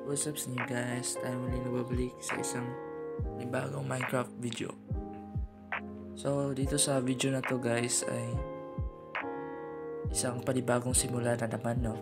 What's up sa inyo guys? Tayo muli nagbabalik sa isang bagong Minecraft video. So dito sa video na to guys ay isang panibagong simula na naman, no?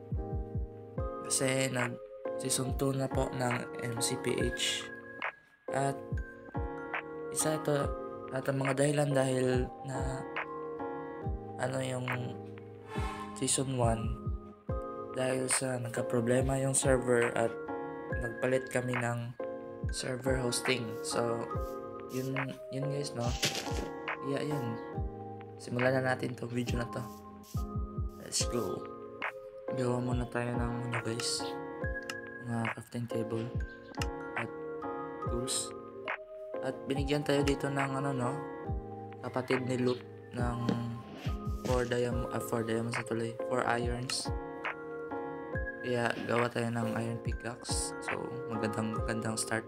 Kasi nag season 2 na po ng MCPH. At isa ito at ang mga dahilan dahil na yung season 1 dahil sa nagka-problema yung server at nagpalit kami ng server hosting. So yun guys, no? Yeah, yun. Simulan na natin tong video na to. Let's go. Gawa muna tayo ng guys, mga crafting table at tools. At binigyan tayo dito ng kapatid ni Loop ng 4 diamonds sa tuloy, 4 irons. Kaya gawa tayo ng iron pickaxe. So magandang start.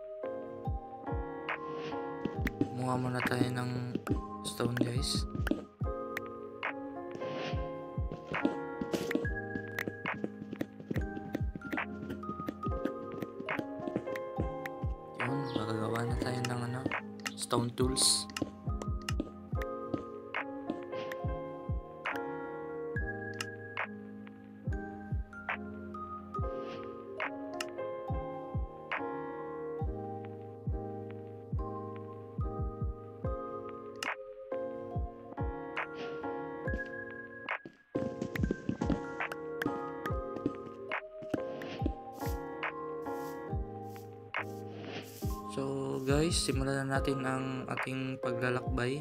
Kumuha muna tayo ng stone guys. Yun, magagawa na tayo ng stone tools. So guys, simulan na natin ang ating paglalakbay.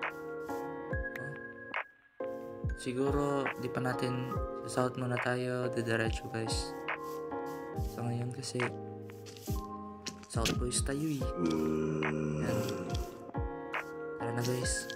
Siguro di pa natin sa south muna tayo didiretso guys. So ngayon kasi south boys tayo eh. Yan. Tara na guys.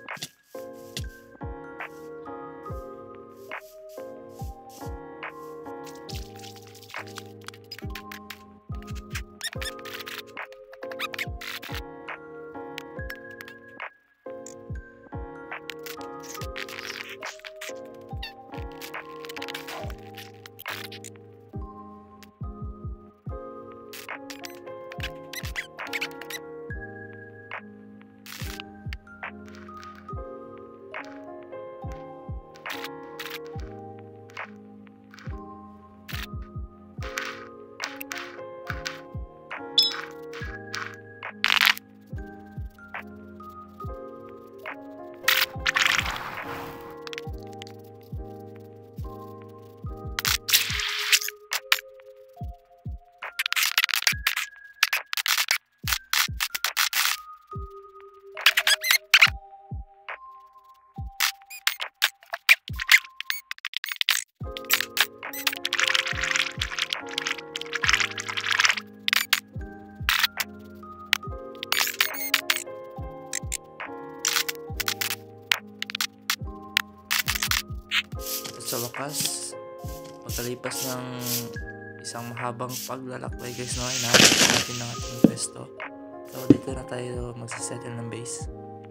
Sa wakas, pagkalipas ng isang mahabang paglalakbay guys, no, inahanap natin ng ating pwesto. So dito na tayo magsisettle ng base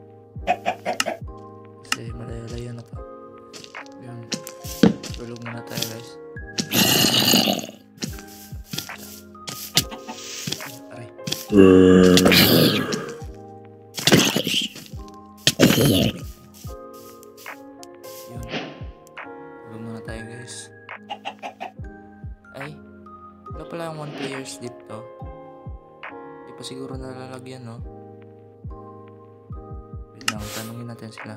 kasi malayo-layo na to. Yun, tulog muna tayo guys. Aray. Wala pala yung 1 player sleep to. Di pa siguro nalalagyan, no? Wait lang, tanungin natin sila.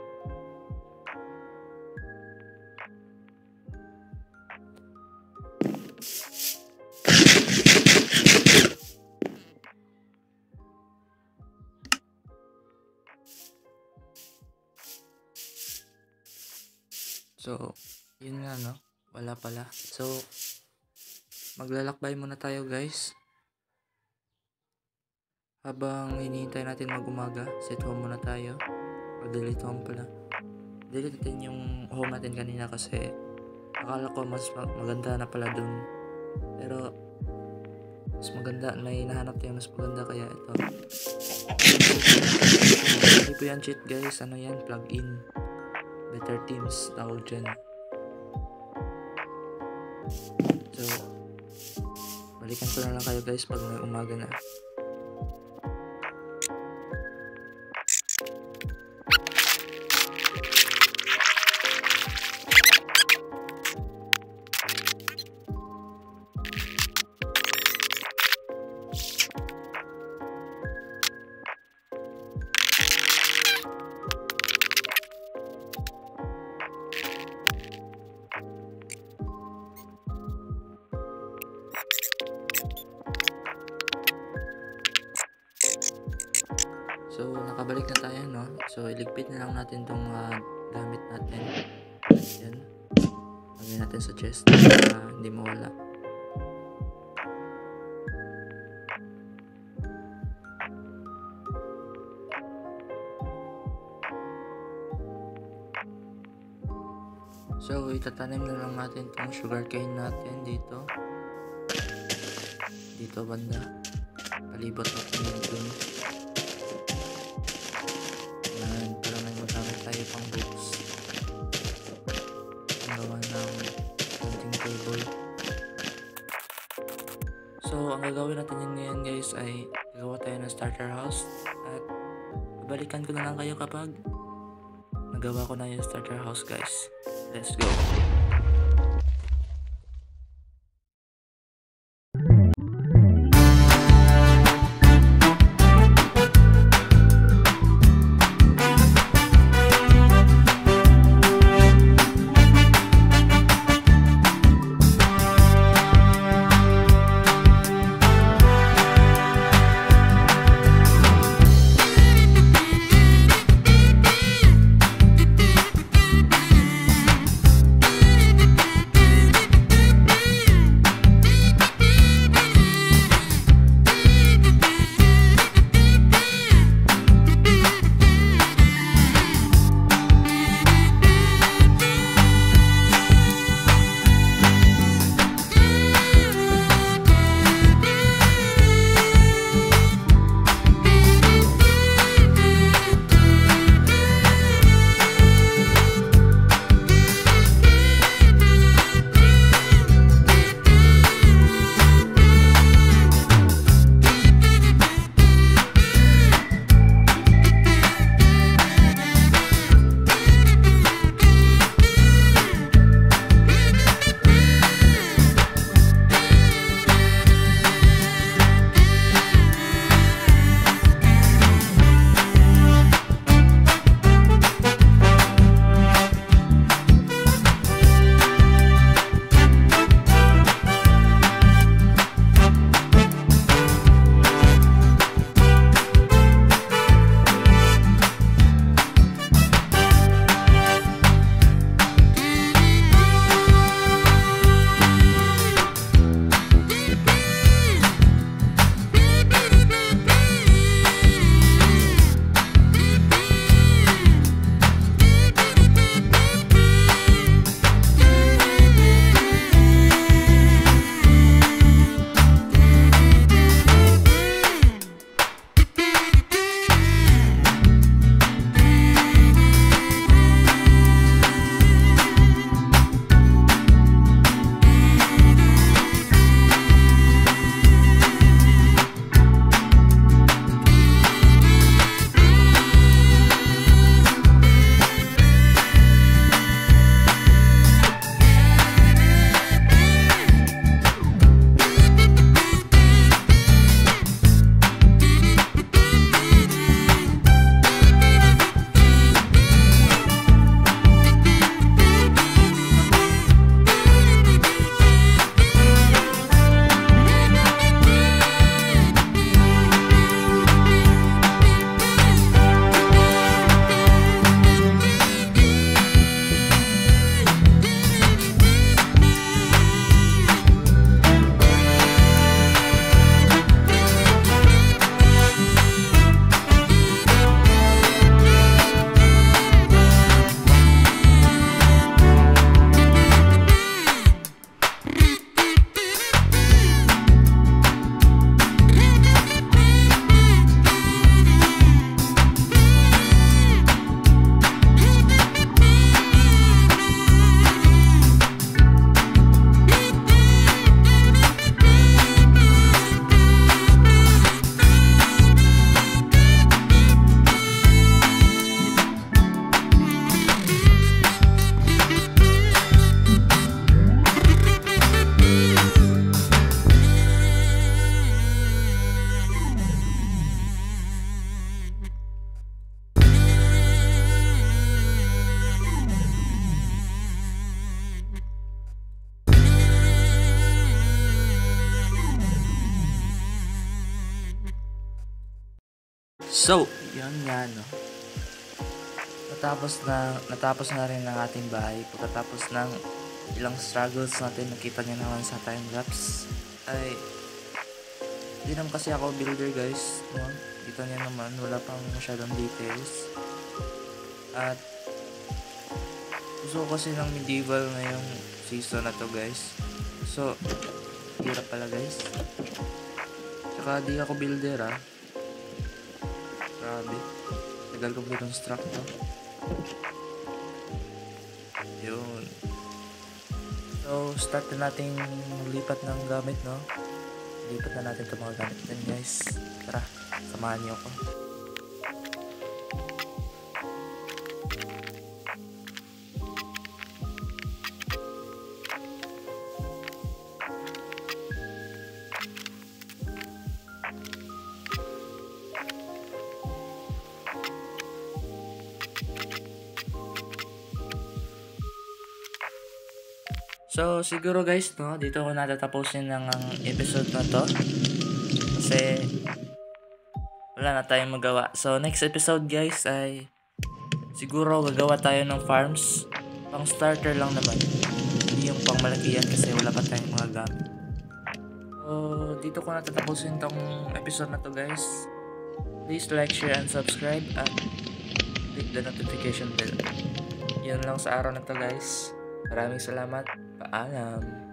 So, yun nga, no? Wala pala. So, maglalakbay muna tayo guys. Habang hinihintay natin mag-umaga, set home muna tayo. Delete home pala. Delete natin yung home natin kanina kasi akala ko mas maganda na pala dun. Pero mas maganda, may nahanap tayo mas maganda kaya ito. Hindi po yan cheat guys, yan, plug-in. Better Teams tawag dyan. So balikan ko na lang kayo guys pag may umaga na. So, nakabalik na tayo, no? So, iligpit na lang natin tong gamit natin. Yan. Lagyan natin sa chest para hindi mawala. So, itatanim na lang natin tong sugarcane natin dito. Dito banda. Palibot natin dito. Para may magamit tayo pang books. Ang gawa ng counting table. So, ang gagawin natin yun ngayon guys ay gagawa tayo ng starter house. At babalikan ko na lang kayo kapag nagawa ko na yung starter house guys. Let's go! So, yun nga no. Natapos na rin ang ating bahay pagkatapos ng ilang struggles natin. Nakita niyo naman sa time lapse ay di naman kasi ako builder guys, no? Kita niyo naman wala pang masyadong details at gusto ko kasi ng medieval ngayong season na to guys. So hirap pala guys, tsaka di ako builder grabe, tagal ko construct to. Yun. So, start na natin maglipat ng gamit, no? Lipat na natin itong mga gamit din, guys. Tara, samahan niyo ako. So, siguro guys, no, dito ko natatapusin ng ang episode na to. Kasi, wala na tayong magawa. So, next episode guys ay siguro gagawa tayo ng farms. Pang starter lang naman. Hindi yung pang malakihan kasi wala pa tayong mga gamit. So, dito ko natatapusin tong episode na to guys. Please like, share, and subscribe. At click the notification bell. Yun lang sa araw na to guys. Maraming salamat. Paalam.